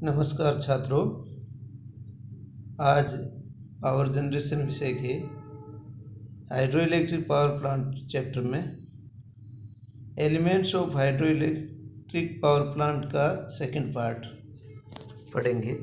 नमस्कार छात्रों। आज पावर जनरेशन विषय के hydroelectric power plant chapter में elements of hydroelectric power plant का सेकंड पार्ट पढ़ेंगे।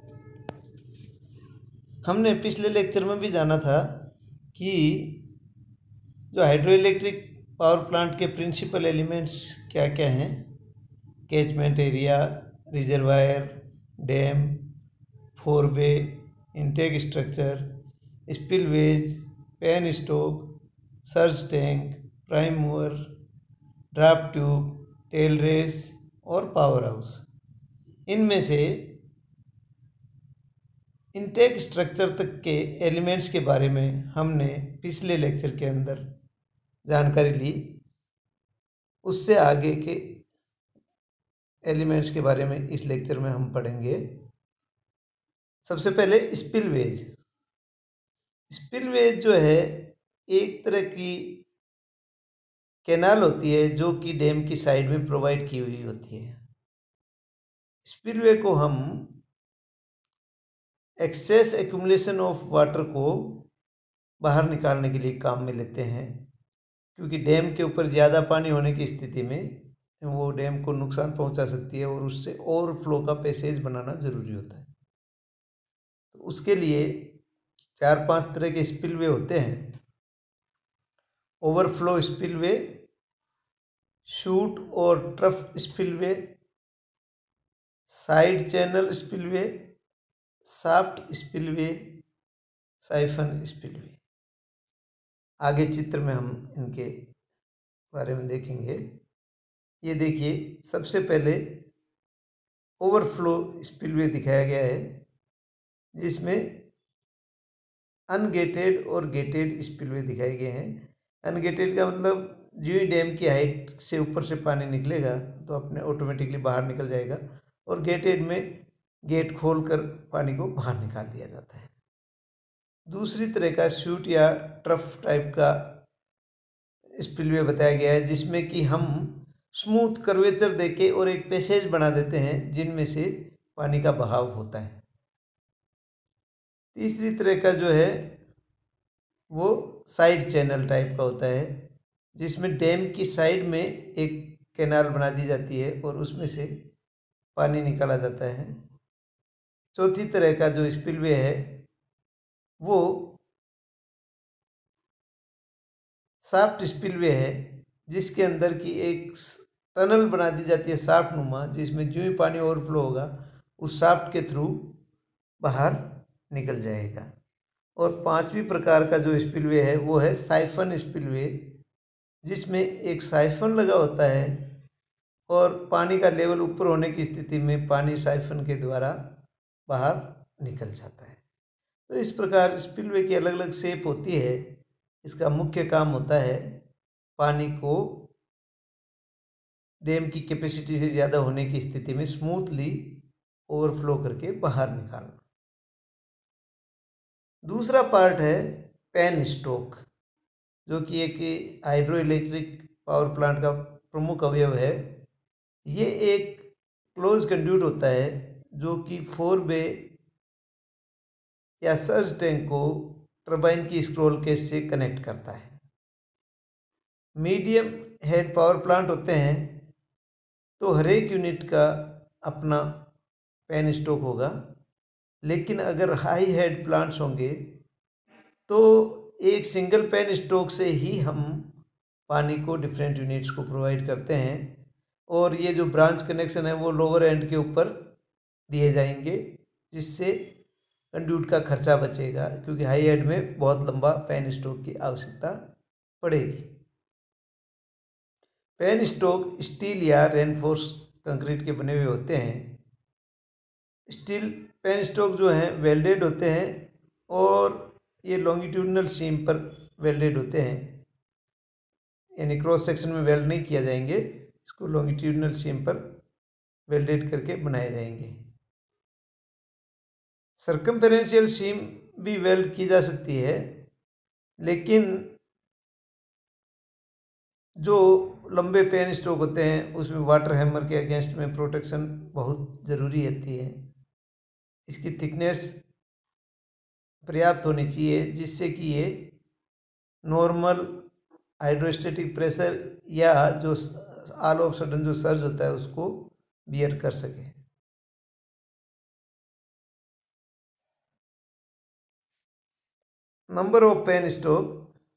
हमने पिछले लेक्चर में भी जाना था कि जो हाइड्रो इलेक्ट्रिक पावर प्लांट के प्रिंसिपल एलिमेंट्स क्या क्या हैं। Catchment area, reservoir, dam, forebay, intake structure, spillways, penstock, surge tank, prime mover, draft tube, tailrace और पावर हाउस। इनमें से इंटेक स्ट्रक्चर तक के एलिमेंट्स के बारे में हमने पिछले लेक्चर के अंदर जानकारी ली। उससे आगे के एलिमेंट्स के बारे में इस लेक्चर में हम पढ़ेंगे। सबसे पहले स्पिलवेज। स्पिलवेज जो है एक तरह की कैनाल होती है जो कि डैम की साइड में प्रोवाइड की हुई होती है। स्पिलवे को हम एक्सेस एक्यूमुलेशन ऑफ वाटर को बाहर निकालने के लिए काम में लेते हैं, क्योंकि डैम के ऊपर ज़्यादा पानी होने की स्थिति में वो डैम को नुकसान पहुंचा सकती है और उससे ओवरफ्लो का पैसेज बनाना ज़रूरी होता है। तो उसके लिए 4-5 तरह के स्पिलवे होते हैं। ओवरफ्लो स्पिलवे, शूट और trough spillway, side channel spillway, shaft spillway, siphon spillway. आगे चित्र में हम इनके बारे में देखेंगे। ये देखिए, सबसे पहले ओवरफ्लो स्पिलवे दिखाया गया है, जिसमें अनगेटेड और गेटेड स्पिलवे दिखाए गए हैं। अनगेटेड का मतलब जो ही डैम की हाइट से ऊपर से पानी निकलेगा तो अपने ऑटोमेटिकली बाहर निकल जाएगा, और गेटेड में गेट खोलकर पानी को बाहर निकाल दिया जाता है। दूसरी तरह का शूट या ट्रफ टाइप का स्पिलवे बताया गया है, जिसमें कि हम स्मूथ कर्वेचर देके और एक पैसेज बना देते हैं जिनमें से पानी का बहाव होता है। तीसरी तरह का जो है वो साइड चैनल टाइप का होता है, जिसमें डैम की साइड में एक कैनाल बना दी जाती है और उसमें से पानी निकाला जाता है। चौथी तरह का जो स्पिलवे है वो शाफ्ट स्पिलवे है, जिसके अंदर की एक टनल बना दी जाती है शाफ्ट नुमा, जिसमें जो ही पानी ओवरफ्लो होगा उस शाफ्ट के थ्रू बाहर निकल जाएगा। और पांचवी प्रकार का जो स्पिलवे है वो है साइफन स्पिलवे, जिसमें एक साइफन लगा होता है और पानी का लेवल ऊपर होने की स्थिति में पानी साइफन के द्वारा बाहर निकल जाता है। तो इस प्रकार स्पिलवे की अलग अलग शेप होती है। इसका मुख्य काम होता है पानी को डैम की कैपेसिटी से ज़्यादा होने की स्थिति में स्मूथली ओवरफ्लो करके बाहर निकालना। दूसरा पार्ट है पेन स्टॉक, जो कि एक हाइड्रो इलेक्ट्रिक पावर प्लांट का प्रमुख अवयव है। ये एक क्लोज कंड्यूट होता है जो कि फोरवे या सर्ज टैंक को टरबाइन की स्क्रॉल केस से कनेक्ट करता है। मीडियम हेड पावर प्लांट होते हैं तो हर एक यूनिट का अपना पेन स्टॉक होगा, लेकिन अगर हाई हेड प्लांट्स होंगे तो एक सिंगल पेन स्टॉक से ही हम पानी को डिफरेंट यूनिट्स को प्रोवाइड करते हैं, और ये जो ब्रांच कनेक्शन है वो लोअर एंड के ऊपर दिए जाएंगे, जिससे कंड्यूट का खर्चा बचेगा, क्योंकि हाई हेड में बहुत लंबा पेन स्टॉक की आवश्यकता पड़ेगी। पेन स्टॉक स्टील या रेनफोर्स कंक्रीट के बने हुए होते हैं। स्टील पेन स्टॉक जो हैं वेल्डेड होते हैं और ये लॉन्गिट्यूडनल सीम पर वेल्डेड होते हैं, यानी क्रॉस सेक्शन में वेल्ड नहीं किया जाएंगे, इसको लॉन्गिट्यूडनल सीम पर वेल्डेड करके बनाए जाएंगे। सर्कमफेरेंशियल सीम भी वेल्ड की जा सकती है, लेकिन जो लंबे पेन स्टॉक होते हैं उसमें वाटर हैमर के अगेंस्ट में प्रोटेक्शन बहुत ज़रूरी होती है, इसकी थिकनेस पर्याप्त होनी चाहिए जिससे कि ये नॉर्मल हाइड्रोस्टेटिक प्रेशर या जो ऑल ऑफ सडन जो सर्ज होता है उसको बियर कर सके। Number of penstock.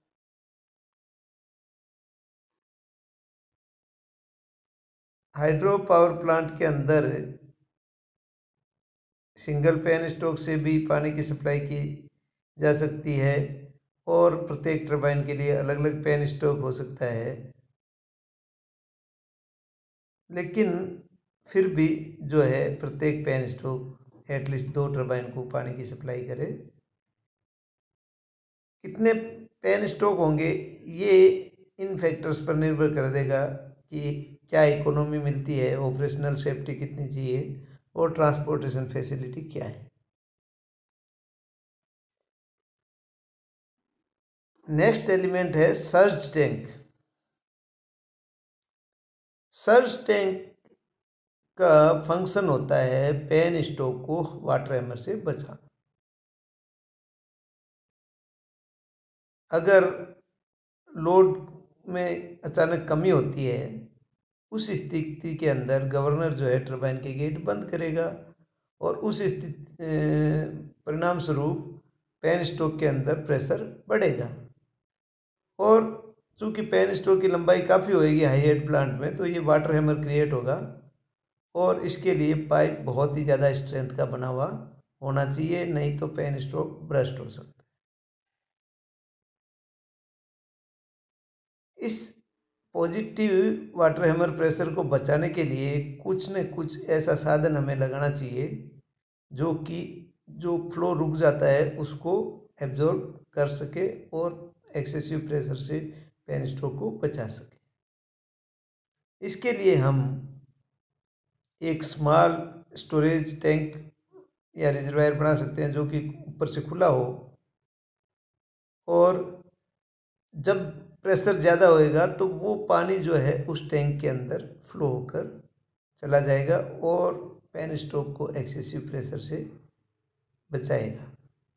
Hydro power plant के अंदर सिंगल पेन स्टोक से भी पानी की सप्लाई की जा सकती है और प्रत्येक टरबाइन के लिए अलग अलग पेन स्टोक हो सकता है, लेकिन फिर भी जो है प्रत्येक पेन स्टोक एटलीस्ट 2 टरबाइन को पानी की सप्लाई करे। कितने पेन स्टोक होंगे ये इन फैक्टर्स पर निर्भर कर देगा कि क्या इकोनॉमी मिलती है, ऑपरेशनल सेफ्टी कितनी चाहिए और ट्रांसपोर्टेशन फैसिलिटी क्या है। नेक्स्ट एलिमेंट है सर्ज टैंक। सर्ज टैंक का फंक्शन होता है पेन स्टोक को वाटर हैमर से बचाना। अगर लोड में अचानक कमी होती है उस स्थिति के अंदर गवर्नर जो है टरबाइन के गेट बंद करेगा और उस स्थिति परिणाम स्वरूप पेन स्टोक के अंदर प्रेशर बढ़ेगा। और चूंकि पेन स्टोक की लंबाई काफ़ी होगी हाई हेड प्लांट में, तो ये वाटर हैमर क्रिएट होगा और इसके लिए पाइप बहुत ही ज़्यादा स्ट्रेंथ का बना हुआ होना चाहिए, नहीं तो पेन स्टोक ब्रस्ट हो सकता है। इस पॉजिटिव वाटर हैमर प्रेशर को बचाने के लिए कुछ न कुछ ऐसा साधन हमें लगाना चाहिए जो कि जो फ्लो रुक जाता है उसको एब्जॉर्ब कर सके और एक्सेसिव प्रेशर से पेन स्टोक को बचा सके। इसके लिए हम एक स्मॉल स्टोरेज टैंक या रिजर्वायर बना सकते हैं जो कि ऊपर से खुला हो और जब प्रेशर ज़्यादा होएगा तो वो पानी जो है उस टैंक के अंदर फ्लो होकर चला जाएगा और पेन स्टोक को एक्सेसिव प्रेशर से बचाएगा।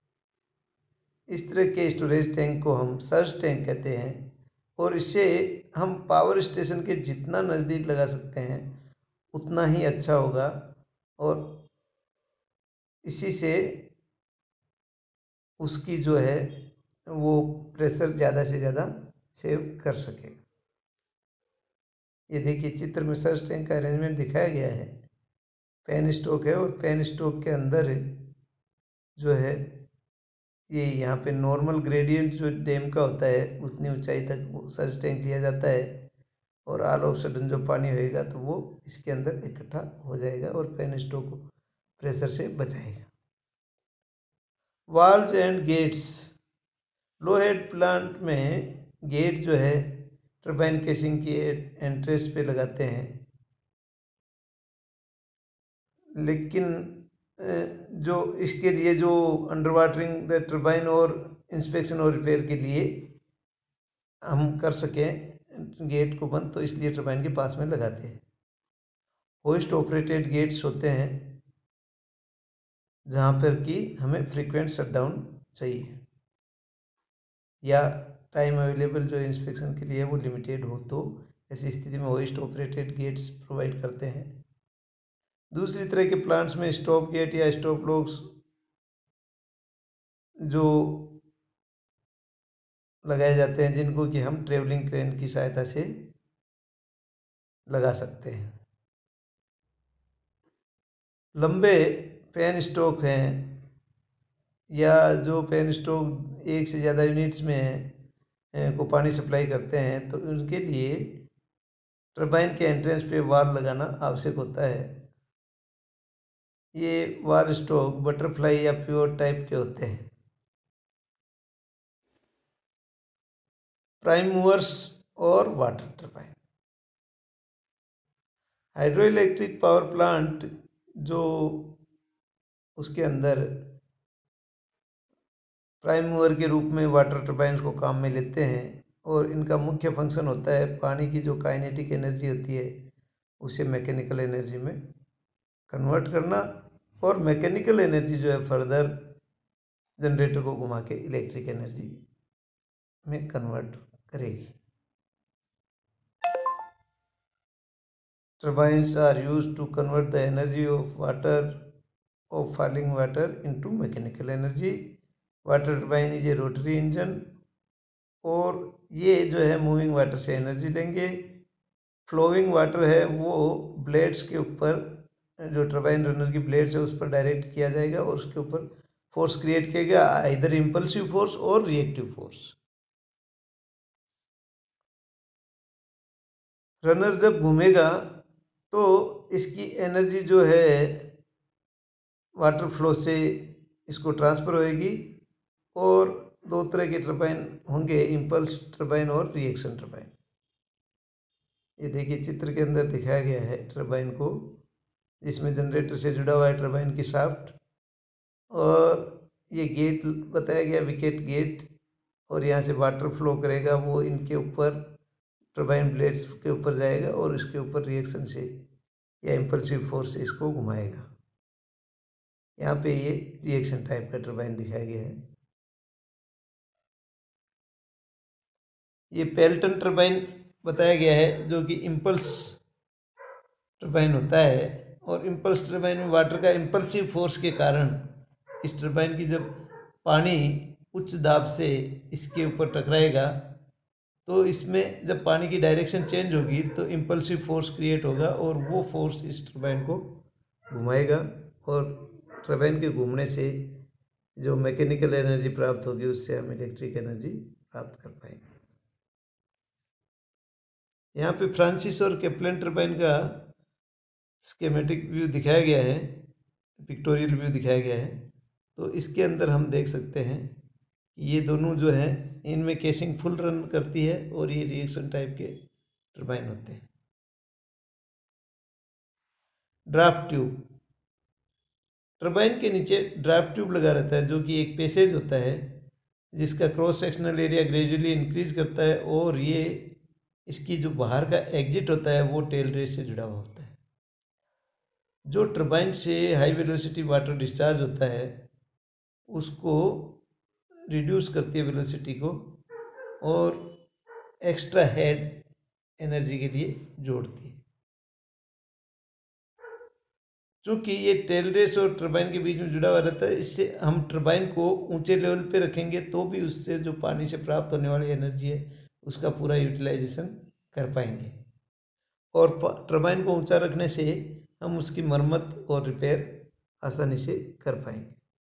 इस तरह के स्टोरेज टैंक को हम सर्ज टैंक कहते हैं और इसे हम पावर स्टेशन के जितना नज़दीक लगा सकते हैं उतना ही अच्छा होगा और इसी से उसकी जो है वो प्रेशर ज़्यादा से ज़्यादा सेव कर सके। ये देखिए चित्र में सर्ज टैंक का अरेंजमेंट दिखाया गया है। पेन स्टोक है और पेन स्टोक के अंदर जो है ये यहाँ पे नॉर्मल ग्रेडियंट जो डैम का होता है उतनी ऊंचाई तक वो सर्ज टैंक लिया जाता है और ऑल ऑफ सडन जो पानी होएगा तो वो इसके अंदर इकट्ठा हो जाएगा और पेन स्टोक को प्रेशर से बचाएगा। Valves and gates. Low head plant में गेट जो है टरबाइन केसिंग की एंट्रेंस पे लगाते हैं, लेकिन जो इसके लिए जो अंडर वाटरिंग द टरबाइन और इंस्पेक्शन और रिपेयर के लिए हम कर सकें गेट को बंद, तो इसलिए टरबाइन के पास में लगाते हैं। होइस्ट ऑपरेटेड गेट्स होते हैं जहाँ पर कि हमें फ्रीक्वेंट शटडाउन चाहिए या टाइम अवेलेबल जो इंस्पेक्शन के लिए वो लिमिटेड हो, तो ऐसी स्थिति में होइस्ट ऑपरेटेड गेट्स प्रोवाइड करते हैं। दूसरी तरह के प्लांट्स में स्टॉप गेट या स्टॉप लॉक्स जो लगाए जाते हैं जिनको कि हम ट्रेवलिंग क्रेन की सहायता से लगा सकते हैं। लंबे पेन स्टोक हैं या जो पेन स्टोक एक से ज़्यादा यूनिट्स में को पानी सप्लाई करते हैं तो उनके लिए टरबाइन के एंट्रेंस पे वार लगाना आवश्यक होता है। ये वार स्टोक बटरफ्लाई या प्योर टाइप के होते हैं। प्राइम मूवर्स और water turbine. Hydroelectric power plant जो उसके अंदर प्राइम मूवर के रूप में वाटर टरबाइन्स को काम में लेते हैं और इनका मुख्य फंक्शन होता है पानी की जो काइनेटिक एनर्जी होती है उसे मैकेनिकल एनर्जी में कन्वर्ट करना और मैकेनिकल एनर्जी जो है फर्दर जनरेटर को घुमा के इलेक्ट्रिक एनर्जी में कन्वर्ट करेगी। Turbines are used to convert the energy of falling water into mechanical energy. Water turbine is a rotary engine, और ये जो है मूविंग वाटर से एनर्जी लेंगे। फ्लोइंग वाटर है वो ब्लेड्स के ऊपर, जो टर्बाइन रनर की ब्लेड्स है उस पर डायरेक्ट किया जाएगा और उसके ऊपर फोर्स क्रिएट किया गया, इधर इम्पल्सिव फोर्स और रिएक्टिव फोर्स। रनर जब घूमेगा तो इसकी एनर्जी जो है वाटर फ्लो से इसको ट्रांसफ़र होएगी, और दो तरह के टर्बाइन होंगे, इम्पल्स टर्बाइन और रिएक्शन टर्बाइन। ये देखिए चित्र के अंदर दिखाया गया है टर्बाइन को, जिसमें जनरेटर से जुड़ा हुआ है टर्बाइन की शाफ्ट, और ये गेट बताया गया, विकेट गेट, और यहाँ से वाटर फ्लो करेगा, वो इनके ऊपर टर्बाइन ब्लेड्स के ऊपर जाएगा और इसके ऊपर रिएक्शन से या इम्पल्सिव फोर्स से इसको घुमाएगा। यहाँ पे ये रिएक्शन टाइप का टर्बाइन दिखाया गया है। ये पेल्टन टर्बाइन बताया गया है, जो कि इम्पल्स टर्बाइन होता है, और इम्पल्स टर्बाइन में वाटर का इम्पल्सिव फोर्स के कारण इस टर्बाइन की जब पानी उच्च दाब से इसके ऊपर टकराएगा तो इसमें जब पानी की डायरेक्शन चेंज होगी तो इम्पल्सिव फोर्स क्रिएट होगा, और वो फोर्स इस टर्बाइन को घुमाएगा, और टर्बाइन के घूमने से जो मैकेनिकल एनर्जी प्राप्त होगी उससे हम इलेक्ट्रिक एनर्जी प्राप्त कर पाएंगे। यहाँ पे फ्रांसिस और केप्लन टर्बाइन का स्कीमेटिक व्यू दिखाया गया है, पिक्टोरियल व्यू दिखाया गया है। तो इसके अंदर हम देख सकते हैं ये दोनों जो है इनमें केसिंग फुल रन करती है, और ये रिएक्शन टाइप के टर्बाइन होते हैं। ड्राफ्ट ट्यूब, टर्बाइन के नीचे ड्राफ्ट ट्यूब लगा रहता है, जो कि एक पैसेज होता है जिसका cross sectional area gradually increase करता है, और ये इसकी जो बाहर का एग्जिट होता है वो टेल रेस से जुड़ा हुआ होता है। जो टर्बाइन से हाई वेलोसिटी वाटर डिस्चार्ज होता है उसको रिड्यूस करती है वेलोसिटी को, और एक्स्ट्रा हेड एनर्जी के लिए जोड़ती है। चूँकि ये टेल रेस और टर्बाइन के बीच में जुड़ा हुआ रहता है, इससे हम टर्बाइन को ऊंचे लेवल पे रखेंगे तो भी उससे जो पानी से प्राप्त होने वाली एनर्जी है उसका पूरा यूटिलाइजेशन कर पाएंगे, और टर्बाइन को ऊंचा रखने से हम उसकी मरम्मत और रिपेयर आसानी से कर पाएंगे।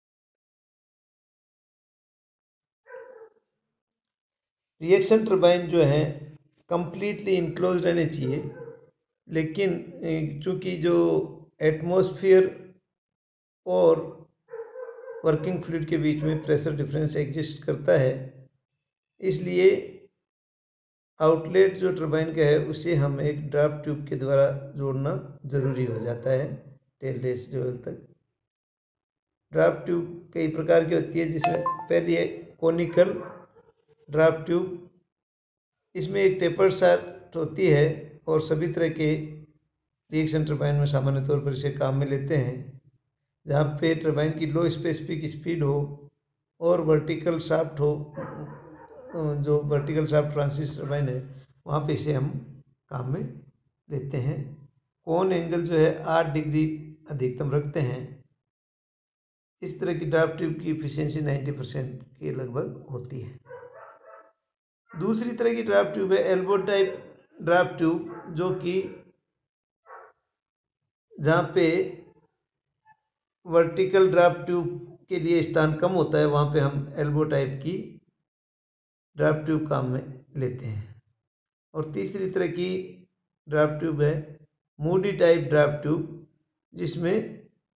रिएक्शन टर्बाइन जो है कंप्लीटली इनक्लोज रहने चाहिए, लेकिन चूँकि जो एटमॉस्फेयर और वर्किंग फ्लूइड के बीच में प्रेशर डिफरेंस एग्जिस्ट करता है, इसलिए आउटलेट जो टर्बाइन का है उसे हम एक ड्राफ्ट ट्यूब के द्वारा जोड़ना ज़रूरी हो जाता है टेल रेस लेवल तक। ड्राफ्ट ट्यूब कई प्रकार की होती है, जिसमें पहली है कोनिकल ड्राफ्ट ट्यूब। इसमें एक टेपर शाफ्ट होती है, और सभी तरह के रिएक्शन टर्बाइन में सामान्य तौर पर इसे काम में लेते हैं, जहाँ पे टर्बाइन की लो स्पेसिफिक स्पीड हो और वर्टिकल शाफ्ट हो। जो वर्टिकल शाफ्ट फ्रांसिस टर्बाइन है वहाँ पे इसे हम काम में लेते हैं। कोन एंगल जो है 8 डिग्री अधिकतम रखते हैं। इस तरह की ड्राफ्ट ट्यूब की एफिशिएंसी 90% के लगभग होती है। दूसरी तरह की ड्राफ्ट ट्यूब है एल्बो टाइप ड्राफ्ट ट्यूब, जो कि जहाँ पे वर्टिकल ड्राफ्ट ट्यूब के लिए स्थान कम होता है वहाँ पे हम एल्बो टाइप की ड्राफ्ट ट्यूब काम में लेते हैं। और तीसरी तरह की ड्राफ्ट ट्यूब है मूडी टाइप ड्राफ्ट ट्यूब, जिसमें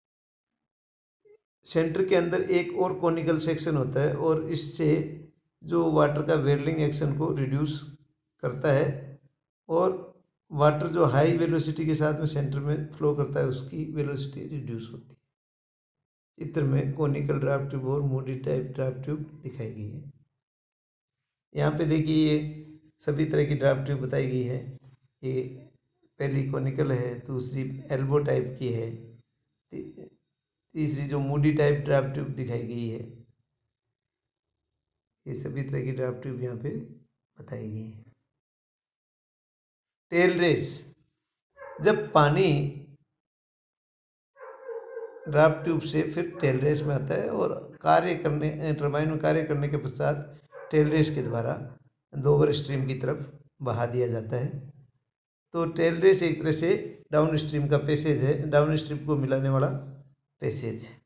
सेंटर के अंदर एक और कॉनिकल सेक्शन होता है, और इससे जो वाटर का वेरलिंग एक्शन को रिड्यूस करता है, और वाटर जो हाई वेलोसिटी के साथ में सेंटर में फ्लो करता है उसकी वेलोसिटी रिड्यूस होती है। चित्र में कॉनिकल ड्राफ्ट ट्यूब और मूडी टाइप ड्राफ्ट ट्यूब दिखाई गई है। यहाँ पे देखिए ये सभी तरह की ड्राफ्ट ट्यूब बताई गई है। ये पहली कॉनिकल है, दूसरी एल्बो टाइप की है, तीसरी जो मूडी टाइप ड्राफ्ट ट्यूब दिखाई गई है, ये सभी तरह की ड्राफ्ट ट्यूब यहाँ पे बताई गई है। टेल रेस, जब पानी ड्राफ्ट ट्यूब से फिर टेल रेस में आता है और टरबाइन में कार्य करने के पश्चात टेल रेस के द्वारा लोअर स्ट्रीम की तरफ बहा दिया जाता है। तो टेल रेस एक तरह से डाउन स्ट्रीम का पैसेज है, डाउन स्ट्रीम को मिलाने वाला पैसेज है।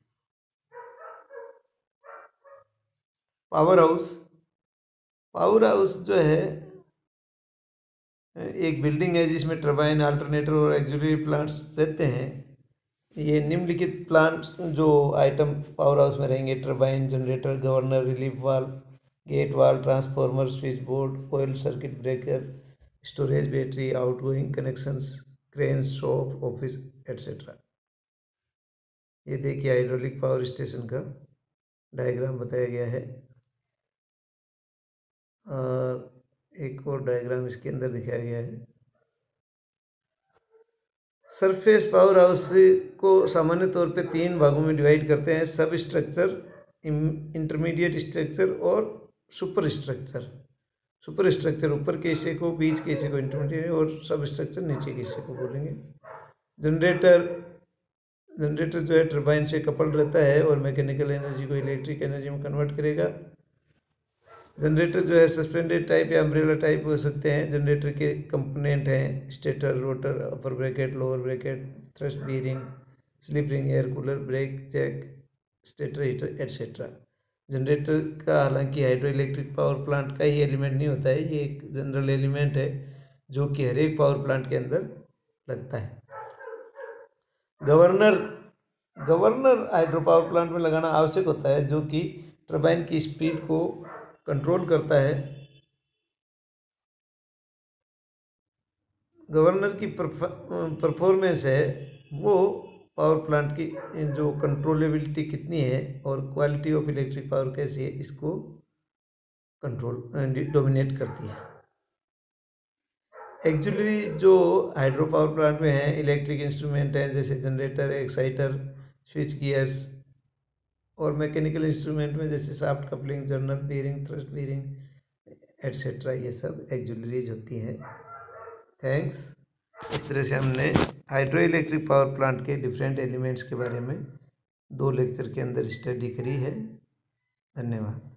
पावर हाउस जो है एक बिल्डिंग है जिसमें टरबाइन, अल्टरनेटर और एक्सिलरी प्लांट्स रहते हैं। ये निम्नलिखित प्लांट्स जो आइटम पावर हाउस में रहेंगे: turbine, generator, governor, relief valve, gate valve, transformer, switchboard, oil circuit breaker, storage battery, outgoing connections, crane, shop, office etcetera. ये देखिए हाइड्रोलिक पावर स्टेशन का डायग्राम बताया गया है और एक और डायग्राम इसके अंदर दिखाया गया है। सरफेस पावर हाउस को सामान्य तौर पे 3 भागों में डिवाइड करते हैं: सब स्ट्रक्चर, इंटरमीडिएट स्ट्रक्चर और सुपर स्ट्रक्चर। सुपर स्ट्रक्चर ऊपर के हिस्से को, बीच के हिस्से को इंटरमीडिएट और सब स्ट्रक्चर नीचे के हिस्से को बोलेंगे। जनरेटर जो है टरबाइन से कपल्ड रहता है और मैकेनिकल एनर्जी को इलेक्ट्रिक एनर्जी में कन्वर्ट करेगा। जनरेटर जो है सस्पेंडेड टाइप या अम्ब्रेला टाइप हो सकते हैं। जनरेटर के कंपोनेंट हैं stator, rotor, upper bracket, lower bracket, thrust bearing, slip ring, air cooler, brake jack, stator heater etcetera. Generator का हालांकि हाइड्रो इलेक्ट्रिक पावर प्लांट का ही एलिमेंट नहीं होता है, ये एक जनरल एलिमेंट है जो कि हर एक पावर प्लांट के अंदर लगता है। गवर्नर हाइड्रो पावर प्लांट में लगाना आवश्यक होता है, जो कि टरबाइन की स्पीड को कंट्रोल करता है। गवर्नर की परफॉर्मेंस है वो पावर प्लांट की जो कंट्रोलेबिलिटी कितनी है और क्वालिटी ऑफ इलेक्ट्रिक पावर कैसी है, इसको डोमिनेट करती है। एक्चुअली जो हाइड्रो पावर प्लांट में है इलेक्ट्रिक इंस्ट्रूमेंट है, जैसे जनरेटर, एक्साइटर, स्विच गियर्स, और मैकेनिकल इंस्ट्रूमेंट में जैसे shaft coupling, journal bearing, thrust bearing etcetera, ये सब एक्सिलरीज होती हैं। थैंक्स। इस तरह से हमने हाइड्रो इलेक्ट्रिक पावर प्लांट के डिफरेंट एलिमेंट्स के बारे में 2 लेक्चर के अंदर स्टडी करी है। धन्यवाद।